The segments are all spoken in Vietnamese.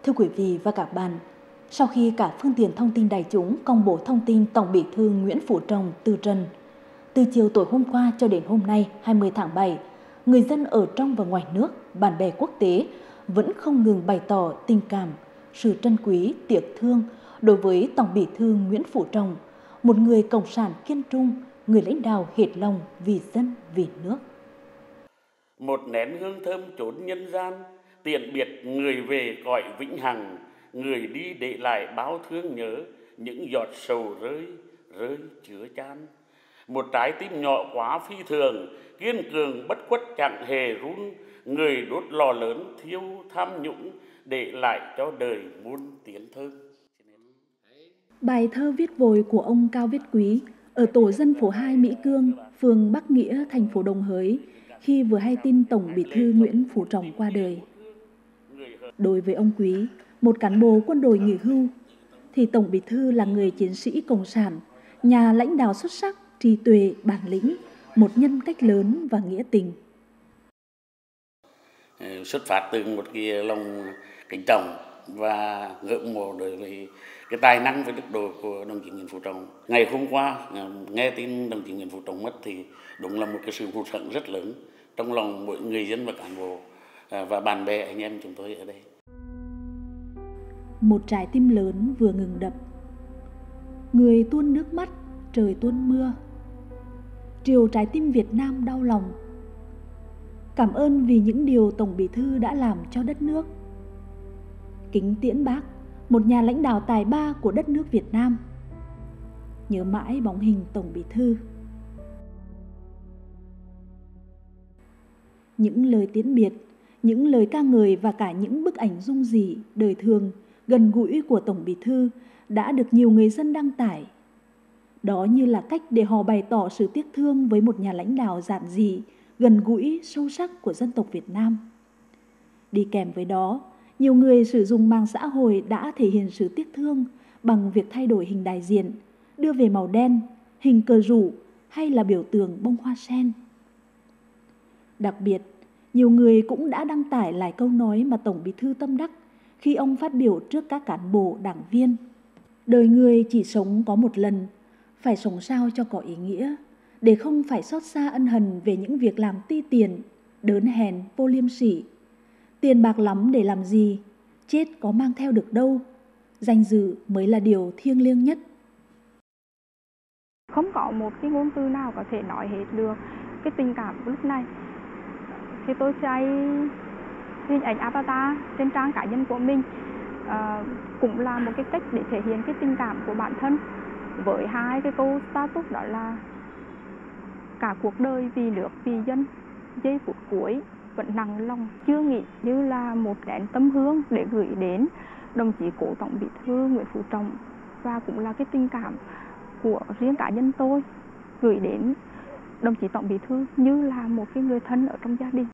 Thưa quý vị và các bạn, sau khi các phương tiện thông tin đại chúng công bố thông tin Tổng Bí thư Nguyễn Phú Trọng từ trần, từ chiều tối hôm qua cho đến hôm nay 20 tháng 7, người dân ở trong và ngoài nước, bạn bè quốc tế vẫn không ngừng bày tỏ tình cảm, sự trân quý, tiếc thương đối với Tổng Bí thư Nguyễn Phú Trọng, một người cộng sản kiên trung, người lãnh đạo hết lòng vì dân, vì nước. Một nén hương thơm chốn nhân gian, tiện biệt người về cõi vĩnh hằng, người đi để lại báo thương nhớ, những giọt sầu rơi chứa chan. Một trái tim nhỏ quá phi thường, kiên cường bất khuất chẳng hề run, người đốt lò lớn thiêu tham nhũng, để lại cho đời muôn tiếng thơ. Bài thơ viết vội của ông Cao Viết Quý ở tổ dân phố 2 Mỹ Cương, phường Bắc Nghĩa, thành phố Đồng Hới, khi vừa hay tin Tổng Bí thư Nguyễn Phú Trọng qua đời. Đối với ông Quý, một cán bộ quân đội nghỉ hưu, thì Tổng Bí thư là người chiến sĩ cộng sản, nhà lãnh đạo xuất sắc, trí tuệ, bản lĩnh, một nhân cách lớn và nghĩa tình. Xuất phát từ một cái lòng kính trọng và ngưỡng mộ đối với cái tài năng và đức độ của đồng chí Nguyễn Phú Trọng. Ngày hôm qua nghe tin đồng chí Nguyễn Phú Trọng mất thì đúng là một cái sự hụt hẫng rất lớn trong lòng mỗi người dân và cán bộ và bạn bè anh em chúng tôi ở đây. Một trái tim lớn vừa ngừng đập, người tuôn nước mắt, trời tuôn mưa. Triều trái tim Việt Nam đau lòng. Cảm ơn vì những điều Tổng Bí thư đã làm cho đất nước. Kính tiễn bác, một nhà lãnh đạo tài ba của đất nước Việt Nam. Nhớ mãi bóng hình Tổng Bí thư. Những lời tiễn biệt, những lời ca ngợi và cả những bức ảnh dung dị, đời thường, gần gũi của Tổng Bí thư đã được nhiều người dân đăng tải. Đó như là cách để họ bày tỏ sự tiếc thương với một nhà lãnh đạo giản dị, gần gũi, sâu sắc của dân tộc Việt Nam. Đi kèm với đó, nhiều người sử dụng mạng xã hội đã thể hiện sự tiếc thương bằng việc thay đổi hình đại diện, đưa về màu đen, hình cờ rủ hay là biểu tượng bông hoa sen. Đặc biệt, nhiều người cũng đã đăng tải lại câu nói mà Tổng Bí thư tâm đắc khi ông phát biểu trước các cán bộ, đảng viên. Đời người chỉ sống có một lần, phải sống sao cho có ý nghĩa, để không phải xót xa ân hận về những việc làm ti tiền, đớn hèn, vô liêm sỉ. Tiền bạc lắm để làm gì, chết có mang theo được đâu, danh dự mới là điều thiêng liêng nhất. Không có một cái ngôn từ nào có thể nói hết được cái tình cảm của lúc này. Khi tôi xây hình ảnh avatar trên trang cá nhân của mình, cũng là một cái cách để thể hiện cái tình cảm của bản thân với hai cái câu status, đó là cả cuộc đời vì nước vì dân, giây phút cuối vẫn nặng lòng chưa nghỉ, như là một nén tâm hương để gửi đến đồng chí cố Tổng Bí thư Nguyễn Phú Trọng, và cũng là cái tình cảm của riêng cá nhân tôi gửi đến đồng chí Tổng Bí thư như là một cái người thân ở trong gia đình.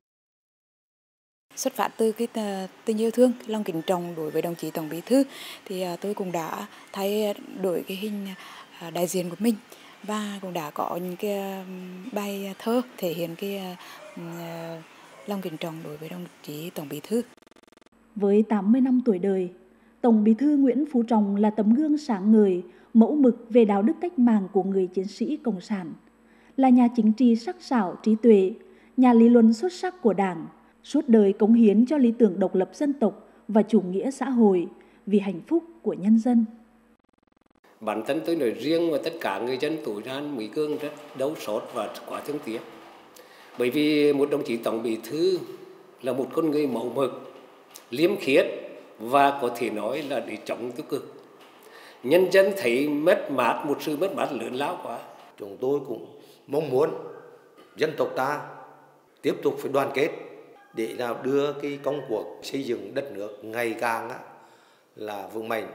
Xuất phát từ cái tình yêu thương, lòng kính trọng đối với đồng chí Tổng Bí thư, thì tôi cũng đã thay đổi cái hình đại diện của mình và cũng đã có những cái bài thơ thể hiện cái lòng kính trọng đối với đồng chí Tổng Bí thư. Với 80 năm tuổi đời, Tổng Bí thư Nguyễn Phú Trọng là tấm gương sáng ngời, mẫu mực về đạo đức cách mạng của người chiến sĩ cộng sản, là nhà chính trị sắc sảo trí tuệ, nhà lý luận xuất sắc của Đảng, suốt đời cống hiến cho lý tưởng độc lập dân tộc và chủ nghĩa xã hội vì hạnh phúc của nhân dân. Bản thân tôi nói riêng và tất cả người dân Tủi Ran, Mỹ Cương rất đau xót và quá thương tiếc. Bởi vì một đồng chí Tổng Bí thư là một con người mẫu mực, liêm khiết và có thể nói là để chống tiêu cực. Nhân dân thấy mất mát, một sự mất mát lớn lao quá. Chúng tôi cũng mong muốn dân tộc ta tiếp tục phải đoàn kết để nào đưa cái công cuộc xây dựng đất nước ngày càng là vững mạnh.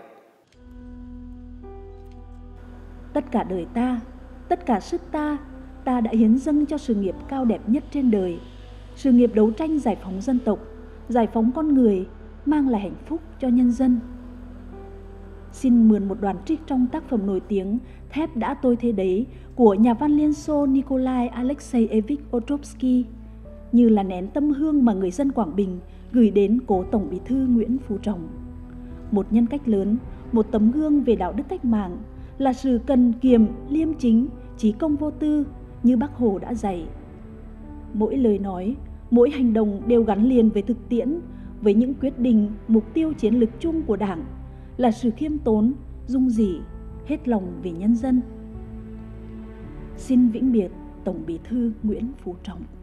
Tất cả đời ta, tất cả sức ta đã hiến dâng cho sự nghiệp cao đẹp nhất trên đời, sự nghiệp đấu tranh giải phóng dân tộc, giải phóng con người, mang lại hạnh phúc cho nhân dân. Xin mượn một đoạn trích trong tác phẩm nổi tiếng Thép đã tôi thế đấy của nhà văn Liên Xô Nikolai Alexeyevich Ostrovsky như là nén tâm hương mà người dân Quảng Bình gửi đến cố Tổng Bí thư Nguyễn Phú Trọng. một nhân cách lớn, một tấm gương về đạo đức cách mạng, là sự cần kiệm, liêm chính, chí công vô tư như Bác Hồ đã dạy. Mỗi lời nói, mỗi hành động đều gắn liền với thực tiễn, với những quyết định, mục tiêu chiến lược chung của Đảng, là sự khiêm tốn, dung dị, hết lòng vì nhân dân. Xin vĩnh biệt Tổng Bí thư Nguyễn Phú Trọng.